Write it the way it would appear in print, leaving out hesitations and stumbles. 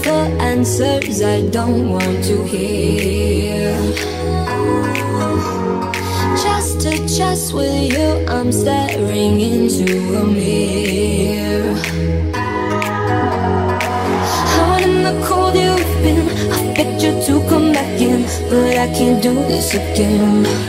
the answers I don't want to hear. Just to chest with you, I'm staring into a mirror. How in the cold you've been, I begged you to come back in, but I can't do this again.